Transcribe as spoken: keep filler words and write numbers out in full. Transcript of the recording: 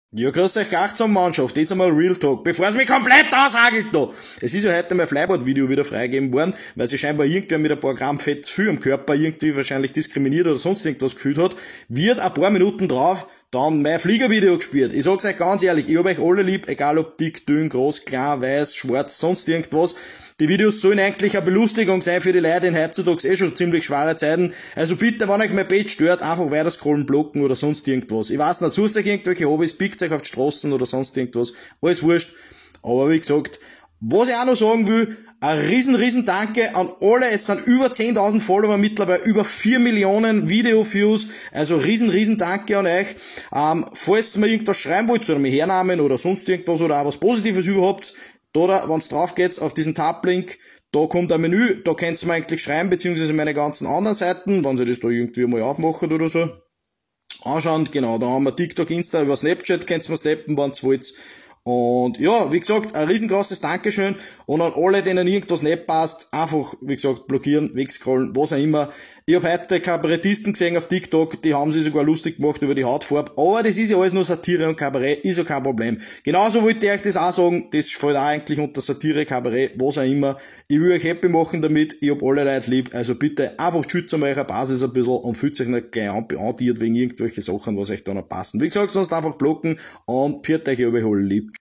Ja, grüß euch achtsam Mannschaft, jetzt einmal Real Talk, bevor es mich komplett ausragelt da. Es ist ja heute mein Flyboard-Video wieder freigegeben worden, weil sich scheinbar irgendwer mit ein paar Gramm Fett zu viel am Körper irgendwie wahrscheinlich diskriminiert oder sonst irgendwas gefühlt hat, wird ein paar Minuten drauf dann mein Fliegervideo gespielt. Ich sag's euch ganz ehrlich, ich hab euch alle lieb, egal ob dick, dünn, groß, klein, weiß, schwarz, sonst irgendwas. Die Videos sollen eigentlich eine Belustigung sein für die Leute in heutzutage eh schon ziemlich schwere Zeiten. Also bitte, wenn euch mein Page stört, einfach weiter scrollen, blocken oder sonst irgendwas. Ich weiß nicht, sucht euch irgendwelche Hobbys, pickt euch auf die Straßen oder sonst irgendwas. Alles wurscht. Aber wie gesagt, was ich auch noch sagen will, ein riesen, riesen Danke an alle. Es sind über zehntausend Follower mittlerweile, über vier Millionen Video-Views. Also riesen, riesen Danke an euch. Ähm, falls ihr mir irgendwas schreiben wollt zu einem Hernamen oder sonst irgendwas oder auch was Positives überhaupt, da, wenn's drauf geht, auf diesen Tab-Link, da kommt ein Menü, da könnt ihr mir eigentlich schreiben, beziehungsweise meine ganzen anderen Seiten, wenn sie das da irgendwie mal aufmachen oder so. Anschauen, genau, da haben wir TikTok, Insta, über Snapchat könnt ihr mir snappen, wenn's wollt. Und ja, wie gesagt, ein riesengroßes Dankeschön und an alle, denen irgendwas nicht passt, einfach, wie gesagt, blockieren, wegscrollen, was auch immer. Ich habe heute Kabarettisten gesehen auf TikTok, die haben sich sogar lustig gemacht über die Hautfarbe, aber das ist ja alles nur Satire und Kabarett, ist ja kein Problem. Genauso wollte ich euch das auch sagen, das fällt auch eigentlich unter Satire, Kabarett, was auch immer. Ich will euch happy machen damit, ich hab alle Leute lieb, also bitte einfach schützen wir eure Basis ein bisschen und fühlt euch nicht gleich antiert wegen irgendwelche Sachen, was euch da noch passen. Wie gesagt, sonst einfach blocken und pfiat euch, ich hab euch alle lieb.